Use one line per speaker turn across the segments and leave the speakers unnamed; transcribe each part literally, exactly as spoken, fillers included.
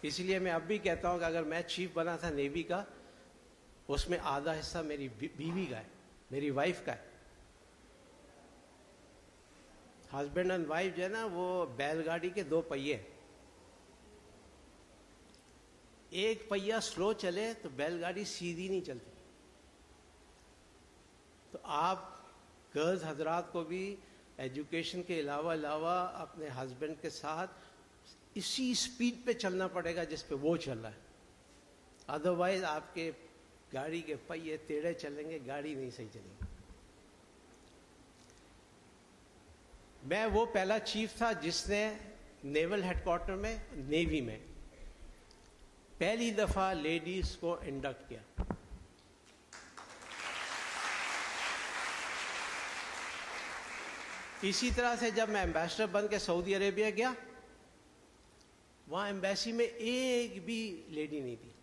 اس لیے میں اب بھی کہتا ہوں کہ اگر میں چیف بنا تھا نیوی کا، اس میں آدھا حصہ میری بیوی کا ہے، میری وائف کا ہے. ہسبینڈ اینڈ وائف جو ہے نا وہ بیل گاڑی کے دو پہیے. ایک پہیا سلو چلے تو بیل گاڑی سیدھی نہیں چلتی. تو آپ گرلز حضرات کو بھی ایجوکیشن کے علاوہ علاوہ اپنے ہسبینڈ کے ساتھ اسی اسپیڈ پہ چلنا پڑے گا جس پہ وہ چل رہا ہے. ادروائز آپ کے گاڑی کے پہیے ٹیڑھے چلیں گے، گاڑی نہیں صحیح چلے گی. میں وہ پہلا چیف تھا جس نے نیول ہیڈ کوارٹر میں، نیوی میں پہلی دفعہ لیڈیز کو انڈکٹ کیا. اسی طرح سے جب میں ایمبیسڈر بن کے سعودی عربیہ گیا، وہاں ایمبیسی میں ایک بھی لیڈی نہیں تھی.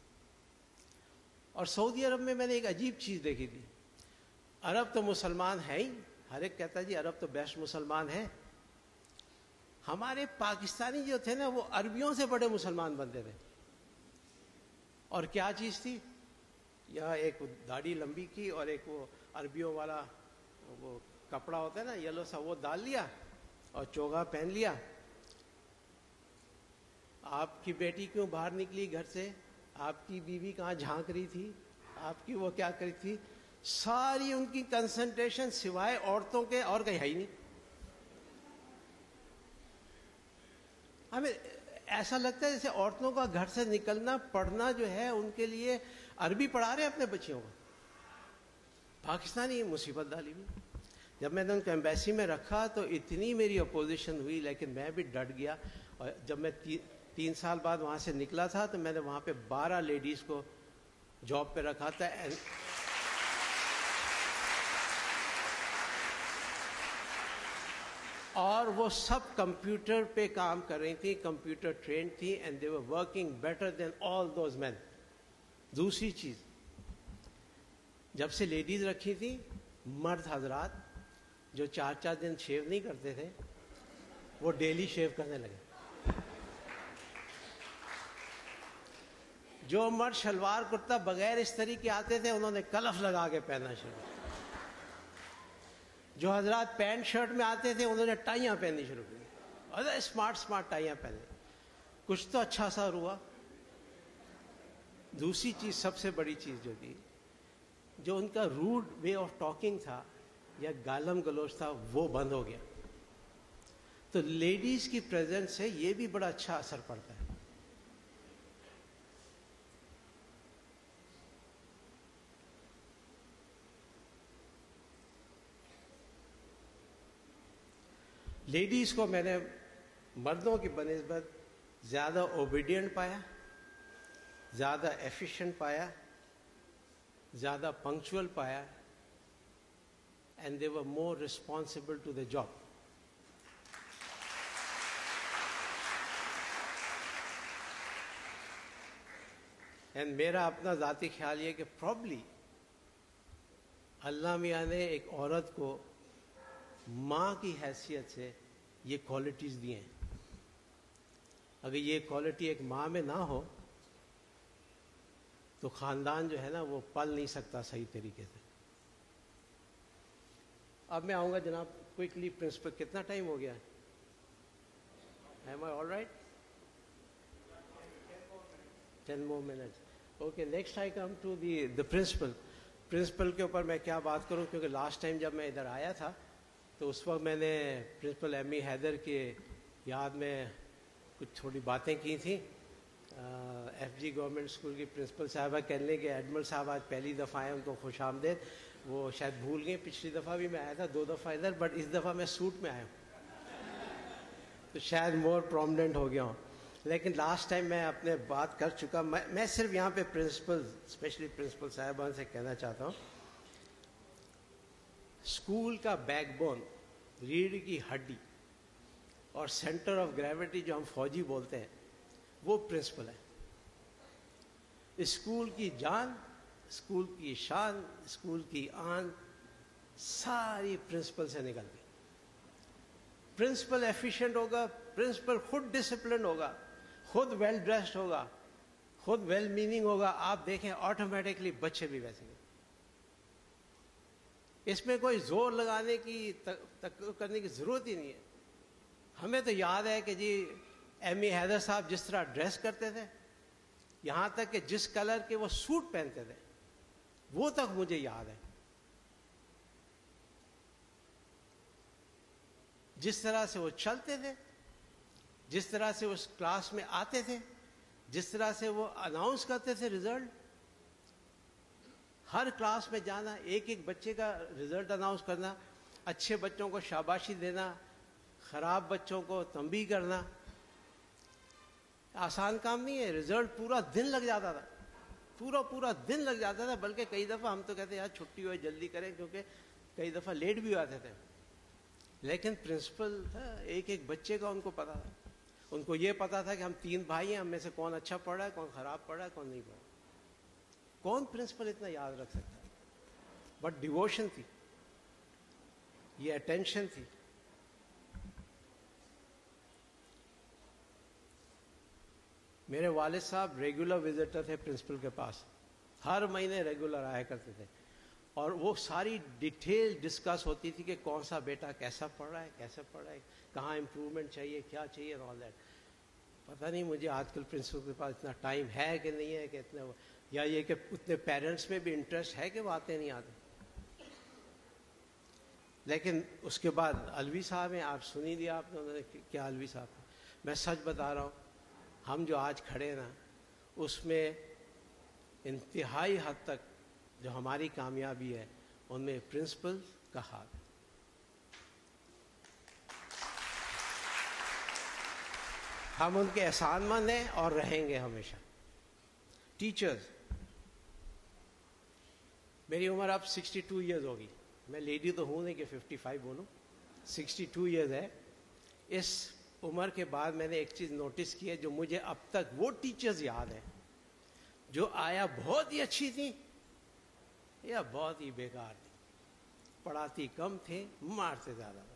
اور سعودی عرب میں میں نے ایک عجیب چیز دیکھی تھی. عرب تو مسلمان ہیں ہی، ہر ایک کہتا جی عرب تو بیسٹ مسلمان ہے. ہمارے پاکستانی جو تھے نا وہ عربیوں سے بڑے مسلمان بنتے تھے. اور کیا چیز تھی؟ یہاں ایک داڑھی لمبی کی اور ایک وہ عربیوں والا وہ کپڑا ہوتا ہے نا یلو سا، وہ ڈال لیا اور چوگا پہن لیا. آپ کی بیٹی کیوں باہر نکلی گھر سے؟ آپ کی بیوی کہاں جھانک رہی تھی؟ آپ کی وہ کیا کری تھی؟ ساری ان کی کنسنٹریشن سوائے عورتوں کے اور کہیں ہے ہی نہیں. ہمیں ایسا لگتا ہے جیسے عورتوں کا گھر سے نکلنا پڑھنا جو ہے ان کے لیے عربی پڑھا رہے اپنے بچیوں کو. پاکستانی مصیبت ڈالی ہوئی. جب میں نے ان کو ایمبیسی میں رکھا تو اتنی میری اپوزیشن ہوئی، لیکن میں بھی ڈٹ گیا. اور جب میں تی, تین سال بعد وہاں سے نکلا تھا تو میں نے وہاں پہ بارہ لیڈیز کو جاب پہ رکھا تھا. اور وہ سب کمپیوٹر پہ کام کر رہی تھیں، کمپیوٹر ٹرینڈ تھی، and they were working better than all those men. دوسری چیز، جب سے لیڈیز رکھی تھی، مرد حضرات جو چار چار دن شیو نہیں کرتے تھے وہ ڈیلی شیو کرنے لگے. جو مرد شلوار کرتا بغیر استری کے آتے تھے انہوں نے کلف لگا کے پہننا شروع کیا. جو حضرات پینٹ شرٹ میں آتے تھے انہوں نے ٹائیاں پہننی شروع کی. اور اسمارٹ اسمارٹ ٹائیاں پہنے. کچھ تو اچھا سا ہوا. دوسری چیز، سب سے بڑی چیز جو تھی، جو ان کا روڈ وے آف ٹاکنگ تھا یا گالم گلوچ تھا وہ بند ہو گیا. تو لیڈیز کی پریزنس سے یہ بھی بڑا اچھا اثر پڑتا ہے. لیڈیز کو میں نے مردوں کی بنسبت زیادہ اوبیڈینٹ پایا، زیادہ ایفیشینٹ پایا، زیادہ پنکچوئل پایا، and they were more responsible to the job. And میرا اپنا ذاتی خیال یہ کہ پرابلی اللہ میاں نے ایک عورت کو ماں کی حیثیت سے یہ کوالٹیز دی ہیں. اگر یہ کوالٹی ایک ماں میں نہ ہو تو خاندان جو ہے نا وہ پل نہیں سکتا صحیح طریقے سے. اب میں آؤں گا جناب کوئکلی پرنسپل. کتنا ٹائم ہو گیا؟ Am I all right? Ten more minutes. Okay, next I come to the the principal. Principal کے اوپر میں کیا بات کروں، کیونکہ لاسٹ ٹائم جب میں ادھر آیا تھا تو اس وقت میں نے پرنسپل ایمی حیدر کے یاد میں کچھ تھوڑی باتیں کی تھیں. ایف جی گورنمنٹ اسکول کی پرنسپل صاحبہ کہنے لگے کہ ایڈمل صاحب آج پہلی دفعہ آئے، ان کو خوش آمدید. وہ شاید بھول گئے، پچھلی دفعہ بھی میں آیا تھا دو دفعہ ادھر، بٹ اس دفعہ میں سوٹ میں آیا ہوں تو شاید مور پرومیننٹ ہو گیا ہوں. لیکن لاسٹ ٹائم میں اپنے بات کر چکا. میں میں صرف یہاں پہ پرنسپل اسپیشلی پرنسپل صاحبان سے کہنا چاہتا ہوں، اسکول کا بیک بون، ریڑھ کی ہڈی اور سینٹر آف گریوٹی جو ہم فوجی بولتے ہیں وہ پرنسپل ہے. اسکول کی جان، اسکول کی شان، اسکول کی آن ساری پرنسپل سے نکلتی. پرنسپل ایفیشینٹ ہوگا، پرنسپل خود ڈسپلن ہوگا، خود ویل ڈریسڈ ہوگا, خود ویل میننگ ہوگا, آپ دیکھیں آٹومیٹکلی بچے بھی ویسے ہیں. اس میں کوئی زور لگانے کی کرنے کی ضرورت ہی نہیں ہے. ہمیں تو یاد ہے کہ جی ایمی حیدر صاحب جس طرح ڈریس کرتے تھے, یہاں تک کہ جس کلر کے وہ سوٹ پہنتے تھے وہ تک مجھے یاد ہے. جس طرح سے وہ چلتے تھے, جس طرح سے اس کلاس میں آتے تھے, جس طرح سے وہ اناؤنس کرتے تھے رزلٹ, ہر کلاس میں جانا, ایک ایک بچے کا رزلٹ اناؤنس کرنا, اچھے بچوں کو شاباشی دینا, خراب بچوں کو تنبیہ کرنا, آسان کام نہیں ہے. رزلٹ پورا دن لگ جاتا تھا, پورا پورا دن لگ جاتا تھا. بلکہ کئی دفعہ ہم تو کہتے ہیں یار چھٹی ہوئے جلدی کریں, کیونکہ کئی دفعہ لیٹ بھی آتے تھے. لیکن پرنسپل تھا, ایک ایک بچے کا ان کو پتا تھا. ان کو یہ پتا تھا کہ ہم تین بھائی ہیں, ہم میں سے کون اچھا پڑھ رہا ہے, کون خراب پڑھ رہا ہے, کون نہیں پڑھ رہا. کون پرنسپل اتنا یاد رکھ سکتا ہے؟ بٹ ڈیووشن تھی, یہ اٹینشن تھی. میرے والد صاحب ریگولر وزٹر تھے پرنسپل کے پاس, ہر مہینے ریگولر آیا کرتے تھے, اور وہ ساری ڈیٹیل ڈسکس ہوتی تھی کہ کون سا بیٹا کیسا پڑھ رہا ہے, کیسا پڑھ رہا ہے, کہاں امپروومنٹ چاہیے, کیا چاہیے, آل دیٹ. پتہ نہیں مجھے آج کل پرنسپل کے پاس اتنا ٹائم ہے کہ نہیں ہے, کہ اتنا, یا یہ کہ اتنے پیرنٹس میں بھی انٹرسٹ ہے کہ وہ آتے نہیں آتے. لیکن اس کے بعد الوی صاحب ہیں, آپ سنی لیا آپ نے, انہوں نے کیا الوی صاحب. میں سچ بتا رہا ہوں, ہم جو آج کھڑے نا, اس میں انتہائی حد تک جو ہماری کامیابی ہے ان میں پرنسپل کا ہاتھ ہے. ہم ان کے احسان مند ہیں اور رہیں گے ہمیشہ. ٹیچرز, میری عمر اب سکسٹی ٹو ایئرز ہوگی. میں لیڈی تو ہوں نہیں کہ ففٹی فائیو بولوں, سکسٹی ٹو ایئرز ہے. اس عمر کے بعد میں نے ایک چیز نوٹس کی ہے, جو مجھے اب تک وہ ٹیچرز یاد ہیں جو آیا بہت ہی اچھی تھی یا بہت ہی بیکار تھی, پڑھاتی کم تھے, مارتے زیادہ تھے.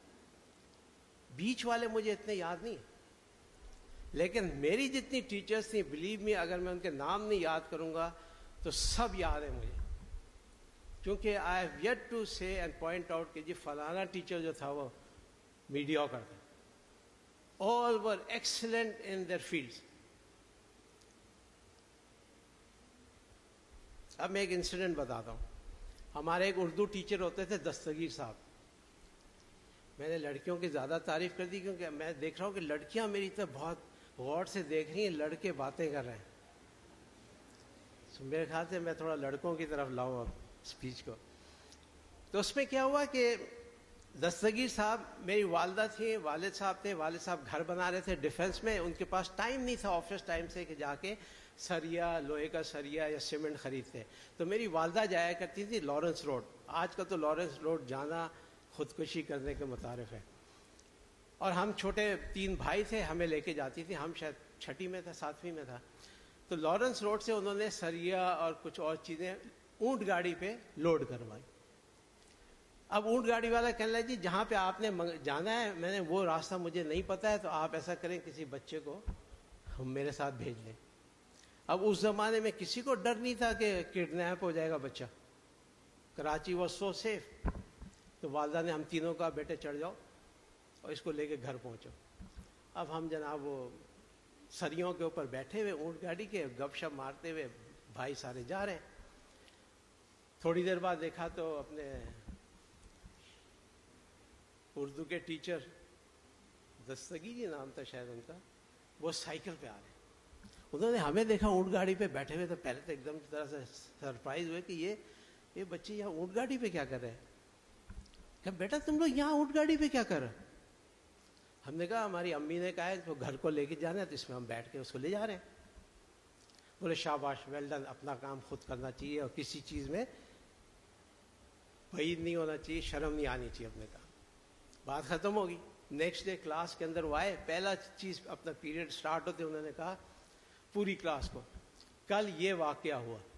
بیچ والے مجھے اتنے یاد نہیں, لیکن میری جتنی ٹیچرز تھیں, بلیو می, اگر میں ان کے نام نہیں یاد کروں گا تو سب یاد ہے مجھے. کیونکہ I have yet to say and point out کہ جی فلانا ٹیچر جو تھا وہ میڈیوکر تھا. All were excellent in their fields. اب میں ایک انسیڈنٹ بتاتا ہوں. ہمارے ایک اردو ٹیچر ہوتے تھے دستگیر صاحب. میں نے لڑکیوں کی زیادہ تعریف کر دی, کیونکہ میں دیکھ رہا ہوں کہ لڑکیاں میری طرف بہت غور سے دیکھ رہی ہیں, لڑکے باتیں کر رہے ہیں. so میرے خیال سے میں تھوڑا لڑکوں کی طرف لاؤں اب اسپیچ کو. تو اس میں کیا ہوا کہ دستگیر صاحب میری والدہ تھیں, والد صاحب تھے. والد صاحب گھر بنا رہے تھے ڈیفینس میں, ان کے پاس ٹائم نہیں تھا آفس ٹائم سے کہ جا کے سریا, لوہے کا سریا یا سیمنٹ خریدتے. تو میری والدہ جایا کرتی تھی لارنس روڈ. آج کل تو لارنس روڈ جانا خودکشی کرنے کے متعارف ہے. اور ہم چھوٹے تین بھائی تھے, ہمیں لے کے جاتی تھی. ہم شاید چھٹی میں تھا, ساتویں میں تھا. تو لارنس روڈ سے انہوں نے سریا اور کچھ اور چیزیں اونٹ گاڑی پہ لوڈ کروائی. اب اونٹ گاڑی والا کہنے لگا جی جہاں پہ آپ نے جانا ہے, میں نے وہ راستہ مجھے نہیں پتا ہے, تو آپ ایسا کریں کسی بچے کو ہم میرے ساتھ بھیج لیں. اب اس زمانے میں کسی کو ڈر نہیں تھا کہ کڈنیپ ہو جائے گا بچہ. Karachi was so safe. تو والدہ نے ہم تینوں کا, بیٹے چڑھ جاؤ اور اس کو لے کے گھر پہنچو. اب ہم جناب وہ سریوں کے اوپر بیٹھے ہوئے اونٹ گاڑی کے, گپ شپ مارتے ہوئے بھائی سارے جا رہے ہیں. تھوڑی دیر بعد دیکھا تو اپنے اردو کے ٹیچر, دستگیر جی نام تھا شاید ان کا, وہ سائیکل پہ آ رہے ہیں. انہوں نے ہمیں دیکھا اونٹ گاڑی پہ بیٹھے ہوئے, تو پہلے تو ایک دم طرح سے سرپرائز ہوئے کہ یہ یہ بچے یہاں اونٹ گاڑی پہ کیا کر رہے ہیں. کہ بیٹا تم لوگ یہاں اونٹ گاڑی پہ کیا کر رہے؟ ہم نے کہا ہماری امی نے کہا ہے تو گھر کو لے کے جانا ہے, تو اس میں ہم بیٹھ کے اس کو لے جا رہے ہیں. بولے شاباش, ویل ڈن, اپنا کام خود کرنا چاہیے اور کسی چیز میں بعید نہیں ہونا چاہیے, شرم نہیں آنی چاہیے اپنے کام. بات ختم ہوگی. نیکسٹ ڈے کلاس کے اندر وہ آئے, پہلا چیز اپنا پیریڈ سٹارٹ ہوتے انہوں نے کہا پوری کلاس کو, کل یہ واقعہ ہوا.